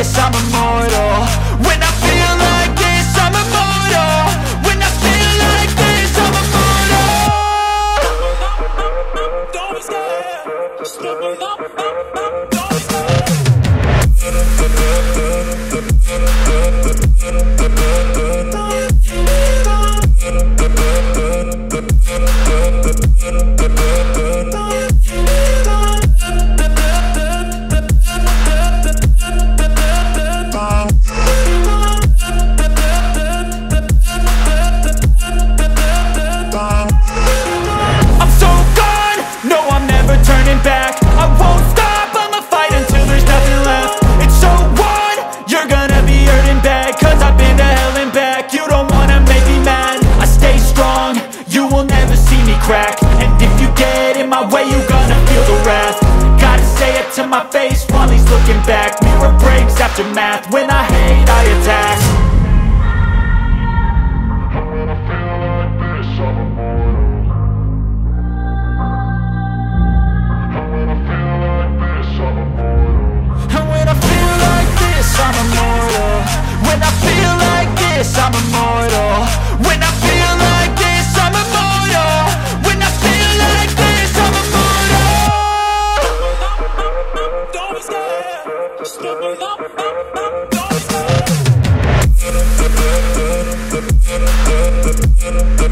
this, I'm immortal. When I feel like this, I'm immortal. When I feel like this, I'm immortal. Don't be scared, just level up, don't be scared. Turning back, I won't stop, I'ma fight until there's nothing left. It's so on, you're gonna be hurting bad, cause I've been to hell and back. You don't wanna make me mad, I stay strong, you will never see me crack. And if you get in my way, you're gonna feel the wrath. Gotta say it to my face while he's looking back. Mirror breaks after math, when I hate, I attack. I'm immortal. When I feel like this, I'm immortal. When I feel like this, I'm immortal. When I feel like this, I'm immortal. Don't be scared, just level up, don't be scared.